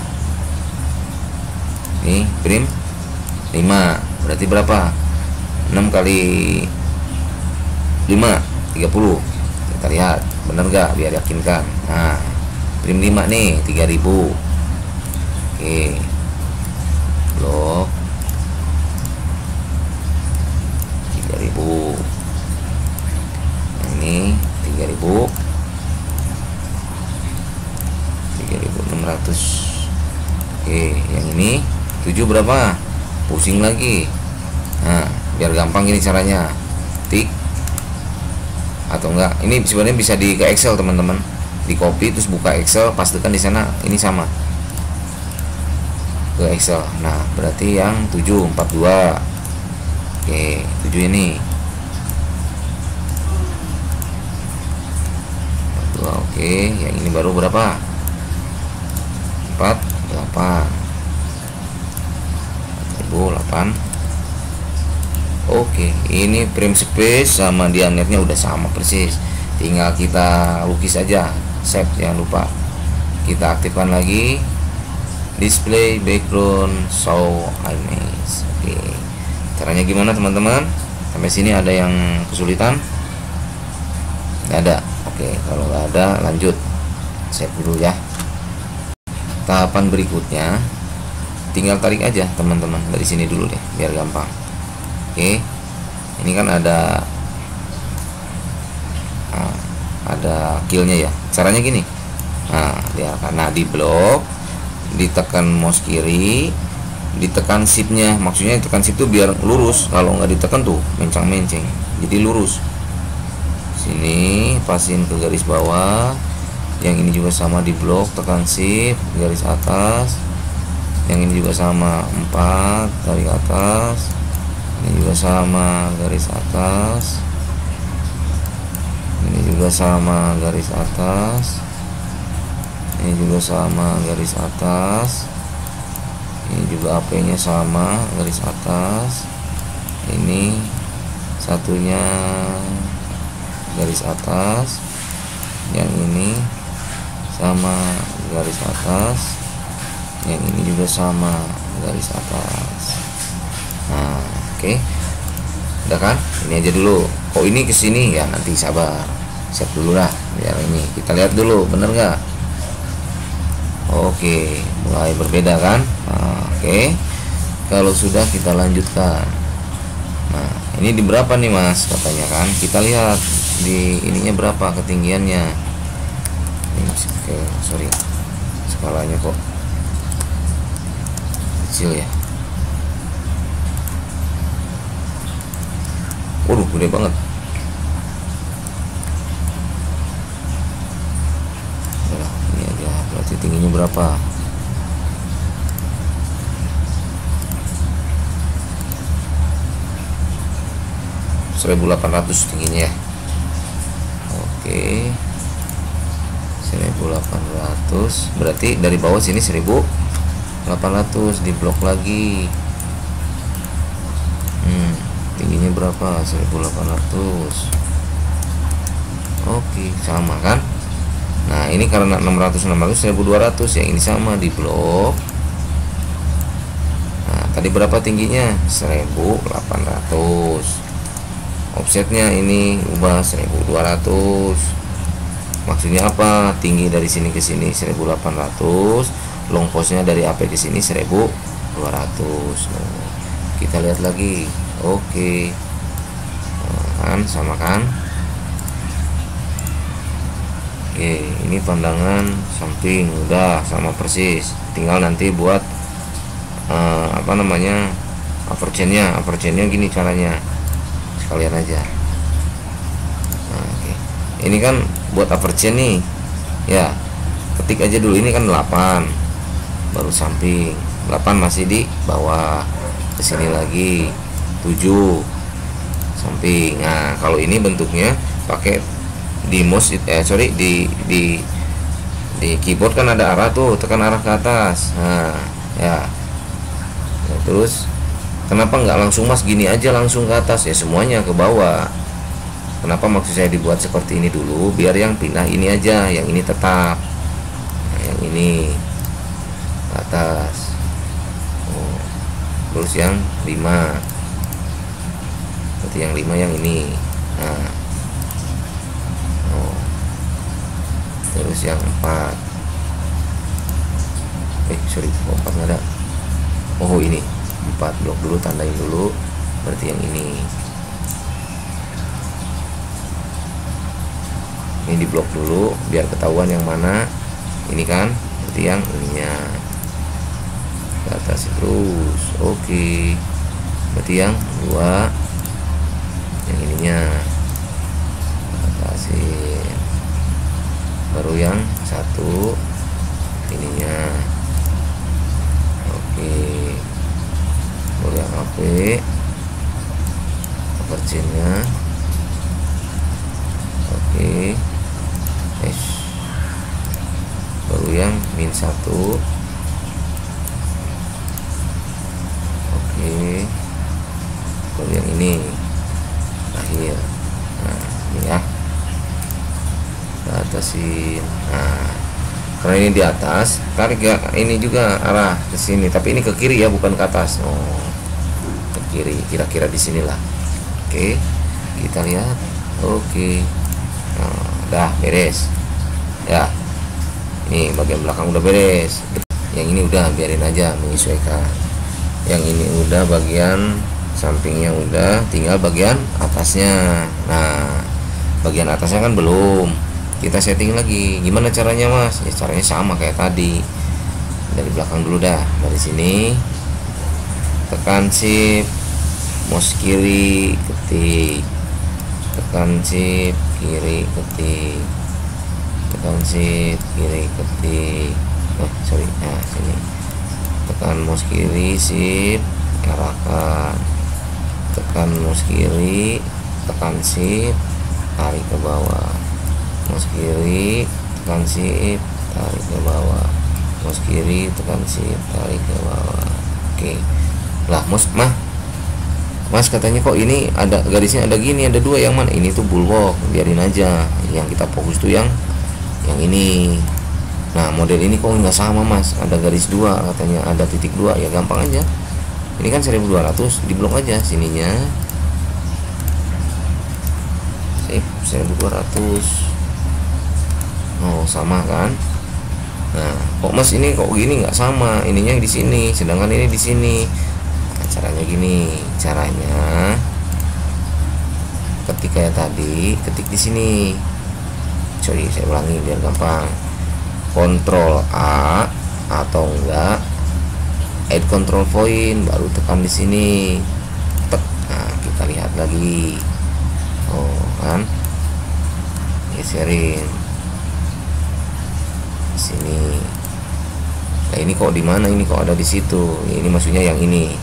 nih, prim lima, berarti berapa, enam kali lima, tiga puluh. Kita lihat bener gak biar yakinkan. Nah prim lima nih tiga ribu. Oke blok tiga ribu, ini tiga ribu, tiga ribu enam ratus. Oke yang ini tujuh berapa, pusing lagi. Nah biar gampang ini caranya, tik atau enggak, ini sebenarnya bisa di ke Excel teman-teman, di copy terus buka Excel, pastikan di sana ini sama ke Excel. Nah berarti yang tujuh empat puluh dua. Oke tujuh ini empat puluh dua. Oke yang ini baru berapa, empat puluh delapan, empat ribu delapan. Oke ini frame space sama diameternya udah sama persis, tinggal kita lukis aja, save, jangan lupa. Kita aktifkan lagi display background show image. Oke Caranya gimana teman-teman? Sampai sini ada yang kesulitan? Nggak ada. Oke, kalau nggak ada lanjut. Save dulu ya. Tahapan berikutnya tinggal tarik aja teman-teman dari sini dulu deh biar gampang. Oke, ini kan ada nah, ada killnya ya. Caranya gini. Nah, dia karena di blok, ditekan mouse kiri, ditekan shiftnya, maksudnya ditekan shift itu biar lurus. Kalau nggak ditekan tuh mencang-menceng, jadi lurus. Sini pasin ke garis bawah. Yang ini juga sama di blok, tekan shift, garis atas. Yang ini juga sama, empat, tarik atas. Ini juga sama, garis atas. Ini juga sama, garis atas. Ini juga sama, garis atas. Ini juga A P nya sama, garis atas. Ini satunya garis atas. Yang ini sama, garis atas. Yang ini juga sama, garis atas. Nah, oke, okay. Udah kan? Ini aja dulu. Oh, ini kesini ya, nanti sabar, save dulu lah biar ini kita lihat dulu bener nggak. Oke, mulai berbeda kan? Nah, oke, kalau sudah kita lanjutkan. Nah, ini di berapa nih mas katanya kan? Kita lihat di ininya berapa ketinggiannya. Oke, sorry, skalanya kok kecil ya. Waduh, gede banget. Nah, ini aja, berarti tingginya berapa? seribu delapan ratus tingginya ya. Oke, seribu delapan ratus, berarti dari bawah sini seribu delapan ratus, di blok lagi. Hmm, tingginya berapa? seribu delapan ratus. Oke, sama kan? Nah, ini karena enam ratus enam ratus seribu dua ratus, yang ini sama di blok. Nah, tadi berapa tingginya? seribu delapan ratus. Offsetnya ini ubah seribu dua ratus. Maksudnya apa? Tinggi dari sini ke sini seribu delapan ratus, long postnya dari A P ke sini seribu dua ratus. Nah, kita lihat lagi. Oke, nah, kan sama kan? Oke, ini pandangan samping udah sama persis. Tinggal nanti buat uh, apa namanya, aperchainnya. Aperchainnya gini caranya, sekalian aja. Nah, oke. Ini kan buat aperchain nih ya, ketik aja dulu. Ini kan delapan, baru samping. Delapan masih di bawah, kesini lagi tujuh samping. Nah, kalau ini bentuknya pakai di mouse eh sorry di di di keyboard kan ada arah tuh, tekan arah ke atas. Nah ya, nah, terus kenapa nggak langsung mas gini aja langsung ke atas ya, semuanya ke bawah. Kenapa maksud saya dibuat seperti ini dulu, biar yang pindah ini aja, yang ini tetap. Nah, yang ini ke atas. Oh, terus yang lima, berarti yang lima yang ini. Nah, oh, terus yang empat. Eh sorry, oh, empat nggak ada. Oh ini empat, blok dulu, tandain dulu, berarti yang ini. Ini di blok dulu biar ketahuan yang mana. Ini kan berarti yang ininya ke atas terus. Oke, berarti yang dua, yang ininya atasin, baru yang satu ininya. Oke, baru yang A P aperchainnya. Oke, es baru yang min satu. Oke, baru yang ini terakhir. Nah ini ya, ke atasin. Nah karena ini di atas, tarik ya ini juga arah ke sini, tapi ini ke kiri ya, bukan ke atas. Oh, ke kiri, kira-kira di sinilah. Oke, kita lihat. Oke, nah, udah beres ya. Ini bagian belakang udah beres. Yang ini udah biarin aja, menyesuaikan. Yang ini udah bagian sampingnya udah, tinggal bagian atasnya. Nah, bagian atasnya kan belum, kita setting lagi. Gimana caranya mas? Ya caranya sama kayak tadi. Dari belakang dulu dah. Dari sini tekan shift, mouse kiri ketik, tekan shift kiri ketik, tekan shift kiri ketik. Oh sorry, nah sini tekan mouse kiri shift, arahkan, tekan mouse kiri, tekan shift, tarik ke bawah, mouse kiri, tekan shift, tarik ke bawah, mouse kiri, tekan shift, tarik ke bawah. Oke lah mas, mah mas katanya kok ini ada garisnya ada gini, ada dua, yang mana? Ini tuh bulwark, biarin aja. Yang kita fokus tuh yang yang ini. Nah model ini kok nggak sama mas, ada garis dua katanya, ada titik dua. Ya gampang aja, ini kan seribu dua ratus, diblok aja sininya. Sip, seribu dua ratus. Oh sama kan. Nah kok mas ini kok gini nggak sama, ininya di sini sedangkan ini di sini. Nah, caranya gini, caranya ketika ya tadi ketik di sini. Sorry saya ulangi biar gampang. Kontrol A atau enggak add control point, baru tekan di sini. Tek. Nah kita lihat lagi. Oh kan, geserin sini. Nah ini kok di mana? Ini kok ada di situ. Ini maksudnya yang ini.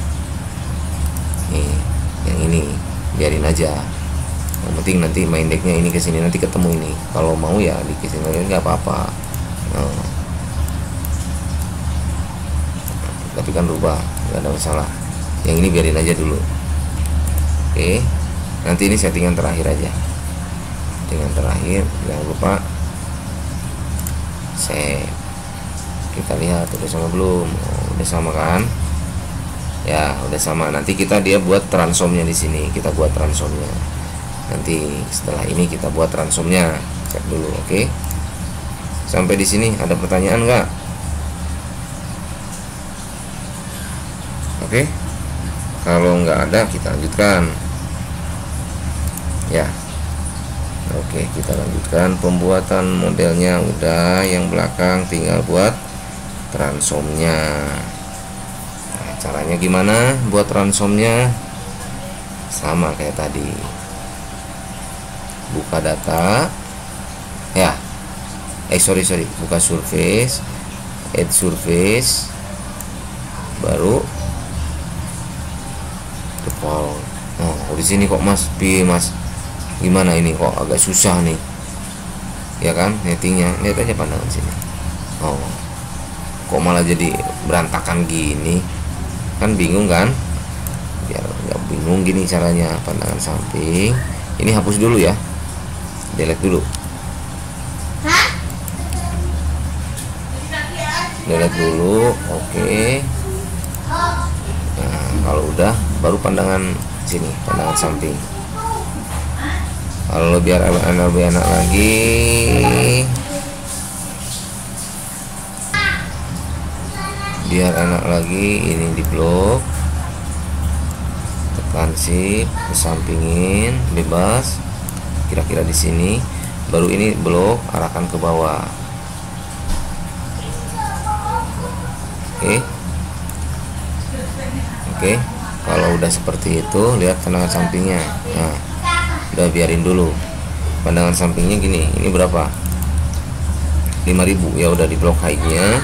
Nih, yang ini biarin aja. Yang penting nanti main decknya ini ke sini, nanti ketemu ini. Kalau mau ya di sini lagi nggak apa-apa. Nah, tapi kan rubah, nggak ada masalah. Yang ini biarin aja dulu. Oke, nanti ini settingan terakhir aja. Settingan terakhir, jangan lupa save. Kita lihat udah sama belum? Oh, udah sama kan? Ya udah sama. Nanti kita dia buat transformnya di sini. Kita buat transformnya. Nanti setelah ini kita buat transformnya. Cek dulu, oke? Sampai di sini ada pertanyaan nggak? Oke? Kalau nggak ada kita lanjutkan. Ya. Oke, kita lanjutkan pembuatan modelnya udah, yang belakang tinggal buat transformnya. Nah, caranya gimana buat transformnya? Sama kayak tadi. Buka data. Ya. Eh sorry sorry, buka surface, add surface, baru default. Oh, di sini kok mas, pi mas. Gimana ini kok agak susah nih, ya kan nettingnya? Lihat aja pandangan sini. Oh, kok malah jadi berantakan gini? Kan bingung kan? Biar nggak bingung gini caranya. Pandangan samping. Ini hapus dulu ya, delete dulu. Delete dulu, oke. Nah kalau udah, baru pandangan sini, pandangan samping. Kalau biar lebih enak lagi, biar enak lagi, ini di blok, tekan shift, kesampingin, bebas, kira-kira di sini. Baru ini blok, arahkan ke bawah. Oke, oke. Kalau udah seperti itu, lihat pandangan sampingnya. Nah, udah biarin dulu. Pandangan sampingnya gini. Ini berapa? lima ribu. Ya udah di blok height-nya.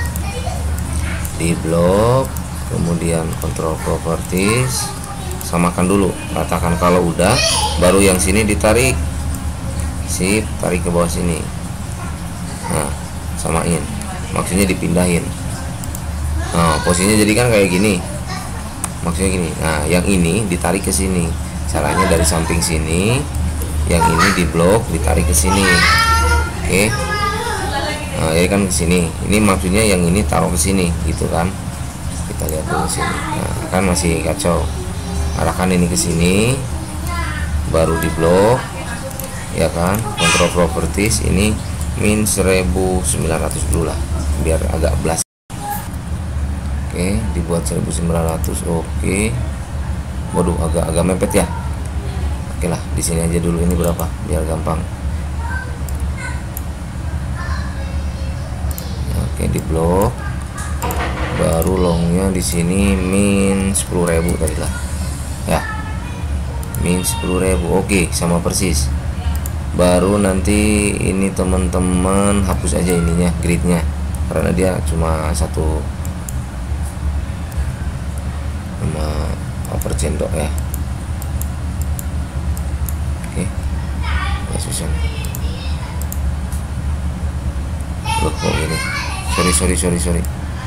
Di blok, kemudian control properties, samakan dulu, ratakan. Kalau udah, baru yang sini ditarik. Sip, tarik ke bawah sini. Nah, samain. Maksudnya dipindahin. Nah, posisinya jadi kan kayak gini. Maksudnya gini. Nah, yang ini ditarik ke sini. Caranya dari samping sini, yang ini di blok ditarik ke sini. Oke. Nah, ya kan ke sini. Ini maksudnya yang ini taruh ke sini, gitu kan. Kita lihat ke sini. Nah, kan masih kacau. Arahkan ini ke sini, baru di blok, ya kan. Control properties ini min seribu sembilan ratus dulu lah, biar agak blast. Oke, dibuat seribu sembilan ratus. Oke. Waduh, agak-agak mepet ya. Oke lah, di sini aja dulu. Ini berapa? Biar gampang. Oke, di blok. Baru longnya di sini min sepuluh ribu tadi lah. Ya. Min sepuluh ribu. Oke, sama persis. Baru nanti ini teman-teman hapus aja ininya, gridnya, karena dia cuma satu sama over cendok ya. Oke, nggak susah. Loh, kok gini? Sorry, sorry, sorry, sorry.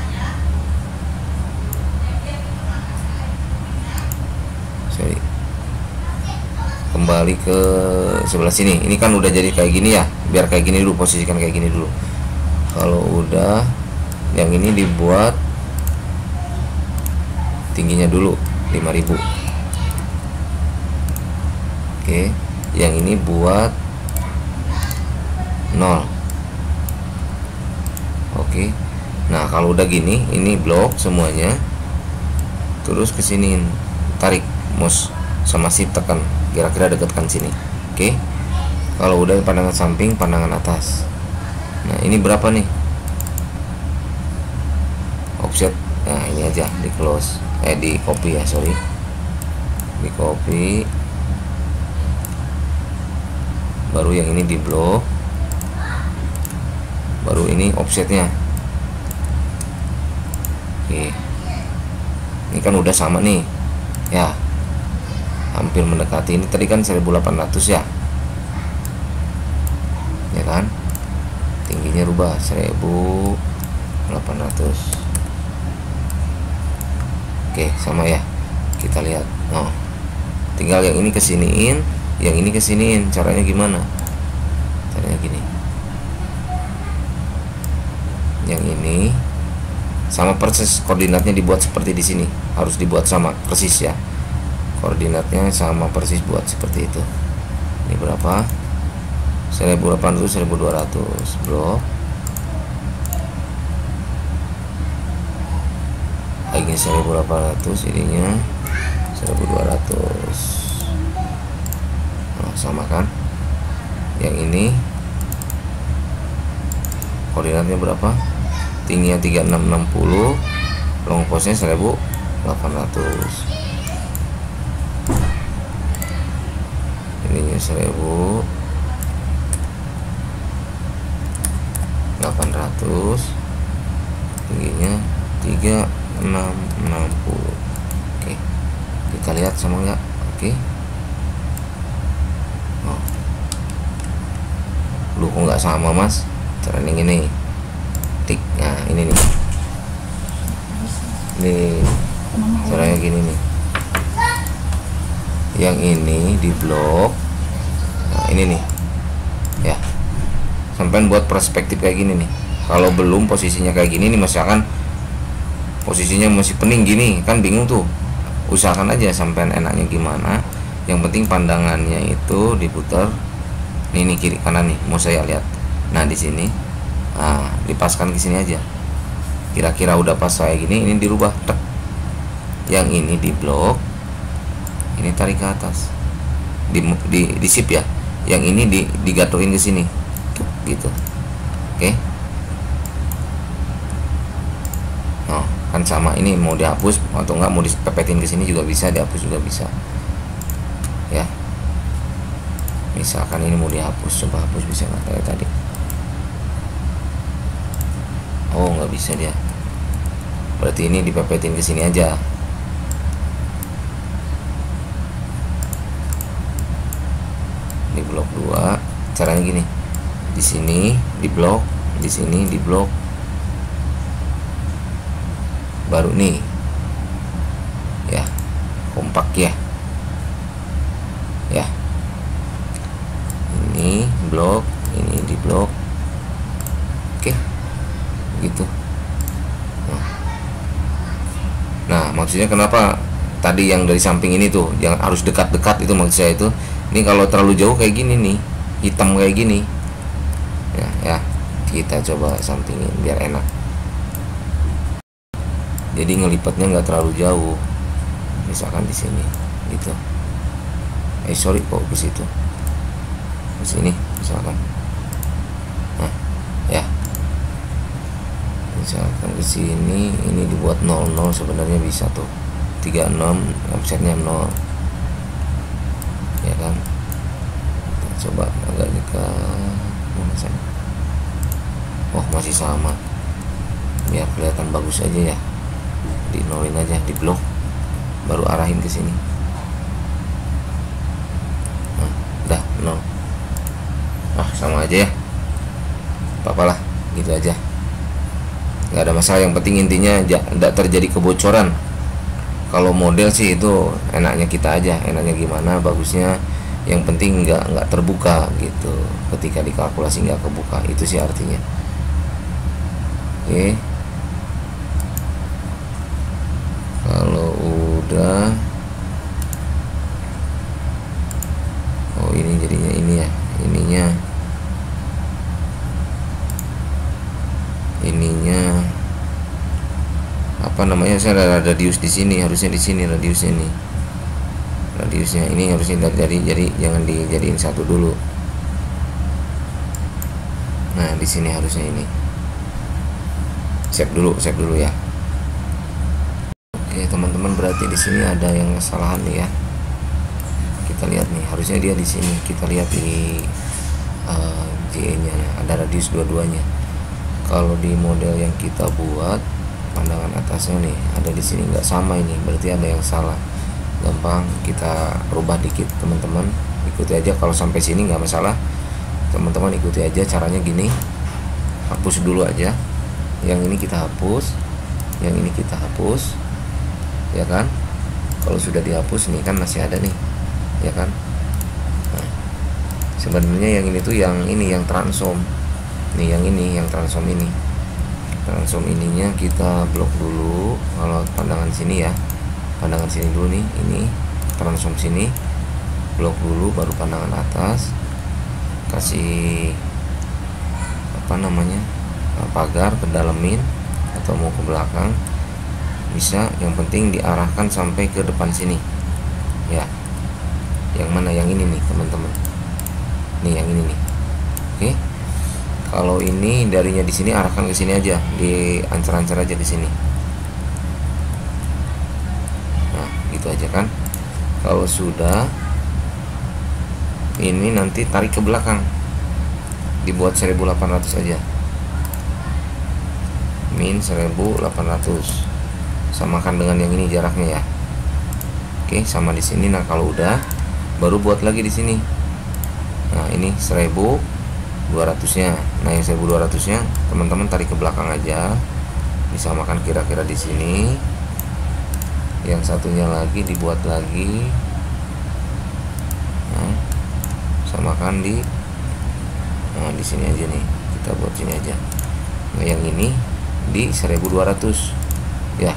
Sorry. Kembali ke sebelah sini. Ini kan udah jadi kayak gini ya. Biar kayak gini dulu, posisikan kayak gini dulu. Kalau udah, yang ini dibuat tingginya dulu lima ribu. Oke, yang ini buat nol. Oke. Nah, kalau udah gini, ini blok semuanya. Terus ke sini tarik mouse sama shift tekan, kira-kira dekatkan sini. Oke. Kalau udah pandangan samping, pandangan atas. Nah, ini berapa nih? Offset. Nah, ini aja di close. Eh, di copy ya, sorry. Di copy. Baru yang ini di blok. Baru ini offsetnya. Oke. Ini kan udah sama nih. Ya. Hampir mendekati. Ini tadi kan seribu delapan ratus ya. Ya kan? Tingginya rubah seribu delapan ratus. Oke, sama ya. Kita lihat. Oh. Tinggal yang ini kesiniin, yang ini kesiniin. Caranya gimana? Caranya gini. Yang ini sama persis, koordinatnya dibuat seperti di sini. Harus dibuat sama persis ya. Koordinatnya sama persis, buat seperti itu. Ini berapa? seribu delapan ratus, seribu dua ratus. Blok. Lagi seribu delapan ratus, ininya seribu dua ratus. Nah, sama kan? Yang ini koordinatnya berapa? Tingginya tiga enam enam nol, long postnya seribu delapan ratus. Ininya seribu delapan ratus, tingginya tiga enam enam nol. Oke, kita lihat sama enggak? Oke. Oh. Lu kok nggak sama, Mas? Caranya gini. Tik. Nah, ini nih. Ini caranya gini nih. Yang ini di blok. Nah, ini nih. Ya. Sampai buat perspektif kayak gini nih. Kalau belum posisinya kayak gini nih, misalkan posisinya masih pening gini, kan bingung tuh. Usahakan aja sampai enaknya gimana. Yang penting pandangannya itu diputar. Nih, nih kiri kanan nih, mau saya lihat. Nah, di sini, nah, dipaskan ke sini aja. Kira-kira udah pas kayak gini, ini dirubah. Tek. Yang ini di blok, ini tarik ke atas. Di di, di sip ya. Yang ini di digatuin ke sini. Tuh, gitu. Oke. Oh, kan sama, ini mau dihapus atau enggak mau dipepetin ke sini juga bisa, dihapus juga bisa. Ya. Misalkan ini mau dihapus, coba hapus bisa nggak kayak tadi? Oh, nggak bisa dia. Berarti ini dipepetin ke sini aja. Di blok dua, caranya gini. Di sini di blok, di sini di blok. Baru nih. Ya. Kompak ya. Ya. Ini blok, ini di blok. Oke. Gitu. Nah, maksudnya kenapa tadi yang dari samping ini tuh yang harus dekat-dekat, itu maksud saya itu. Ini kalau terlalu jauh kayak gini nih, hitam kayak gini. Ya, ya. Kita coba sampingin biar enak. Jadi ngelipatnya nggak terlalu jauh. Misalkan di sini gitu. Eh sorry kok ke situ. Ke sini misalkan. Nah, ya. Misalkan ke sini ini dibuat nol nol sebenarnya bisa tuh. tiga puluh enam offsetnya nol. Ya kan? Kita coba agak dekat. Mana sana? Oh, masih sama. Biar kelihatan bagus aja ya. Di nolin aja, di blok. Baru arahin ke sini. Nah, udah nol. Ah, sama aja ya. Apa-apalah, gitu aja. Nggak ada masalah, yang penting intinya tidak terjadi kebocoran. Kalau model sih itu enaknya kita aja, enaknya gimana, bagusnya. Yang penting nggak nggak terbuka gitu. Ketika dikalkulasi nggak kebuka, itu sih artinya. Oke. Kalau udah, oh ini jadinya ini ya, ininya, ininya. Apa namanya, saya ada radius di sini, harusnya di sini radiusnya nih, radiusnya ini harusnya jadi jadi jangan dijadiin satu dulu. Nah di sini harusnya ini, save dulu, save dulu ya. Oke teman-teman, berarti di sini ada yang kesalahan nih ya. Kita lihat nih, harusnya dia di sini. Kita lihat di uh, J nya ada radius dua-duanya. Kalau di model yang kita buat, pandangan atasnya nih ada di sini nggak sama, ini berarti ada yang salah. Gampang kita rubah dikit teman-teman, ikuti aja. Kalau sampai sini nggak masalah teman-teman, ikuti aja caranya gini. Hapus dulu aja yang ini, kita hapus yang ini, kita hapus ya kan. Kalau sudah dihapus nih kan masih ada nih ya kan. Nah, sebenarnya yang ini tuh yang ini yang transform nih, yang ini yang transform ini transform ininya kita blok dulu. Kalau pandangan sini ya, pandangan sini dulu nih, ini transform sini, blok dulu, baru pandangan atas kasih apa namanya, pagar ke dalemin atau mau ke belakang bisa, yang penting diarahkan sampai ke depan sini ya. Yang mana, yang ini nih teman-teman, nih yang ini nih. Oke, kalau ini darinya di sini arahkan ke sini aja, diancar-ancar aja di sini. Nah, gitu aja kan. Kalau sudah ini nanti tarik ke belakang, dibuat seribu delapan ratus aja, min seribu delapan ratus, samakan dengan yang ini jaraknya ya. Oke, sama di sini. Nah, kalau udah baru buat lagi di sini. Nah, ini seribu dua ratus-nya. Nah, yang seribu dua ratus-nya teman-teman tarik ke belakang aja, disamakan kira-kira di sini. Yang satunya lagi dibuat lagi. Nah, samakan di nah di sini aja nih, kita buat sini aja. Nah, yang ini di seribu dua ratus ya,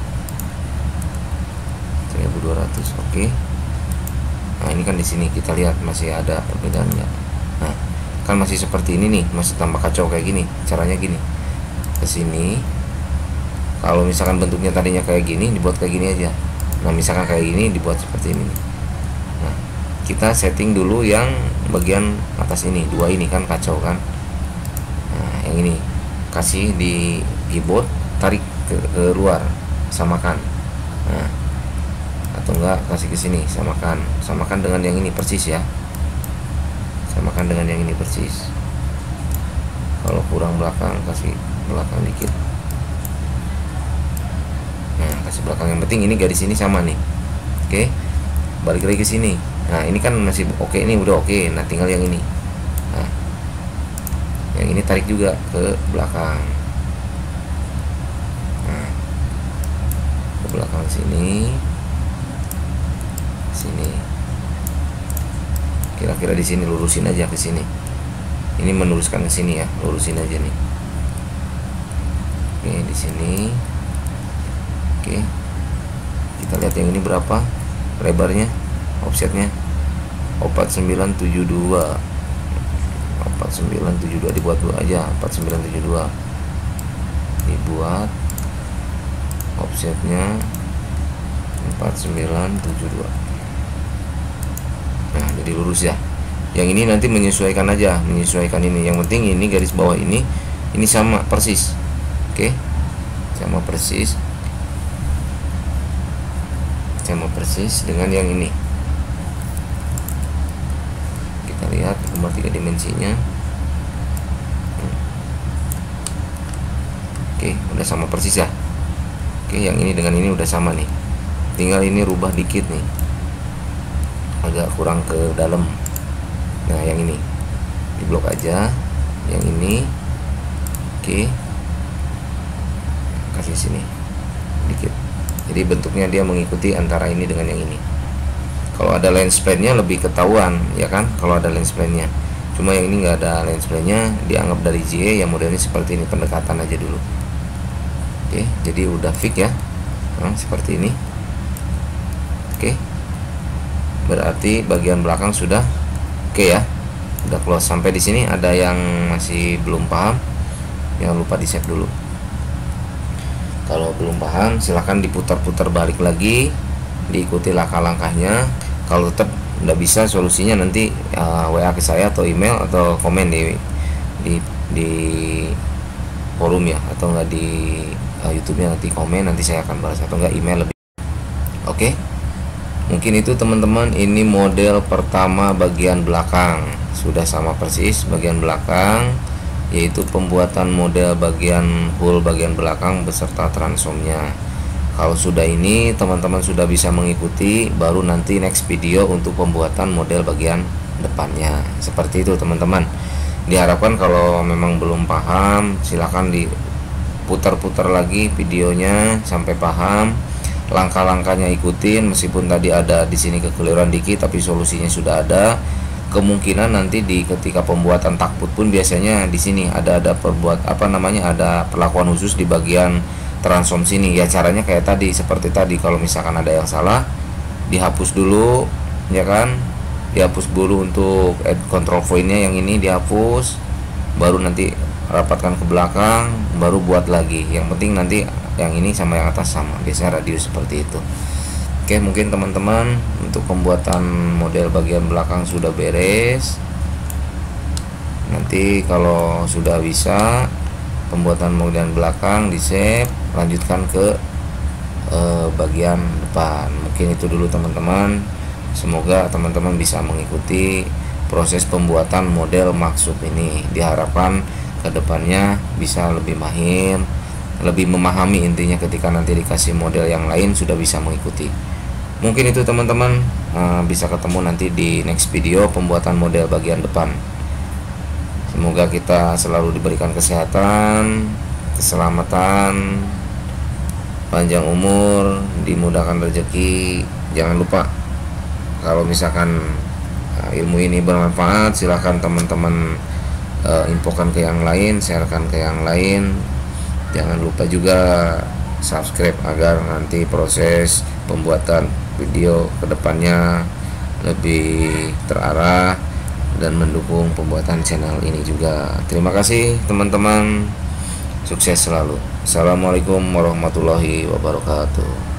seribu dua ratus. Oke. Nah, ini kan di sini kita lihat masih ada perbedaan nggak? Nah, kan masih seperti ini nih, masih tambah kacau kayak gini. Caranya gini, ke sini. Kalau misalkan bentuknya tadinya kayak gini, dibuat kayak gini aja. Nah, misalkan kayak gini, dibuat seperti ini. Nah, kita setting dulu yang bagian atas ini, dua ini kan kacau kan. Nah, yang ini kasih di keyboard, tarik ke, ke luar, samakan. Nah, atau enggak kasih ke sini, samakan, samakan dengan yang ini persis ya. Samakan dengan yang ini persis. Kalau kurang belakang, kasih belakang dikit. Nah, kasih belakang, yang penting ini garis ini sama nih. Oke, balik lagi ke sini. Nah, ini kan masih oke, ini udah oke. Nah, tinggal yang ini. Nah, yang ini tarik juga ke belakang. Nah, ke belakang sini, sini. Kira-kira di sini lurusin aja ke sini. Ini meluruskan ke sini ya, lurusin aja nih. Oke, di sini. Oke. Kita lihat yang ini berapa lebarnya, offsetnya empat sembilan tujuh dua, empat sembilan tujuh dua, dibuat dua aja, empat sembilan tujuh dua dibuat, offsetnya empat sembilan tujuh dua. Nah, jadi lurus ya. Yang ini nanti menyesuaikan aja, menyesuaikan ini. Yang penting ini garis bawah ini ini sama persis. Oke. Sama persis. Sama persis dengan yang ini. Kita lihat nomor tiga dimensinya. Oke, udah sama persis ya. Oke, yang ini dengan ini udah sama nih. Tinggal ini rubah dikit nih. Agak kurang ke dalam. Nah, yang ini diblok aja, yang ini oke, kasih sini dikit. Jadi bentuknya dia mengikuti antara ini dengan yang ini. Kalau ada lens plane-nya lebih ketahuan ya kan, kalau ada lens plane-nya. Cuma yang ini nggak ada lens plane-nya, dianggap dari J A yang modelnya seperti ini, pendekatan aja dulu. Oke, jadi udah fix ya. Nah, seperti ini. Oke, berarti bagian belakang sudah oke ya, udah close. Sampai di sini ada yang masih belum paham, jangan lupa di save dulu. Kalau belum paham silahkan diputar-putar balik lagi, diikuti langkah-langkahnya. Kalau tetap nggak bisa solusinya nanti uh, W A ke saya atau email atau komen di di, di forum ya, atau nggak di uh, YouTube-nya, nanti komen, nanti saya akan balas, atau nggak email lebih. Oke, mungkin itu teman-teman. Ini model pertama bagian belakang sudah sama persis bagian belakang, yaitu pembuatan model bagian hull bagian belakang beserta transomnya. Kalau sudah ini teman-teman sudah bisa mengikuti, baru nanti next video untuk pembuatan model bagian depannya. Seperti itu teman-teman. Diharapkan kalau memang belum paham silahkan diputar-putar lagi videonya sampai paham. Langkah-langkahnya ikutin, meskipun tadi ada di sini kekeliruan dikit tapi solusinya sudah ada. Kemungkinan nanti di ketika pembuatan takput pun biasanya di sini ada ada perbuat apa namanya ada perlakuan khusus di bagian transom sini ya. Caranya kayak tadi, seperti tadi, kalau misalkan ada yang salah dihapus dulu ya kan, dihapus dulu untuk add control point-nya, yang ini dihapus, baru nanti rapatkan ke belakang, baru buat lagi. Yang penting nanti yang ini sama yang atas sama, biasanya radius seperti itu. Oke, mungkin teman-teman untuk pembuatan model bagian belakang sudah beres. Nanti kalau sudah bisa pembuatan model belakang di save, lanjutkan ke eh, bagian depan. Mungkin itu dulu teman-teman. Semoga teman-teman bisa mengikuti proses pembuatan model maksud ini. Diharapkan kedepannya bisa lebih mahir, lebih memahami intinya ketika nanti dikasih model yang lain sudah bisa mengikuti. Mungkin itu teman-teman, uh, bisa ketemu nanti di next video pembuatan model bagian depan. Semoga kita selalu diberikan kesehatan, keselamatan, panjang umur, dimudahkan rezeki. Jangan lupa kalau misalkan uh, ilmu ini bermanfaat, silahkan teman-teman uh, infokan ke yang lain, sharekan ke yang lain. Jangan lupa juga subscribe agar nanti proses pembuatan video kedepannya lebih terarah dan mendukung pembuatan channel ini juga. Terima kasih teman-teman, sukses selalu. Assalamualaikum warahmatullahi wabarakatuh.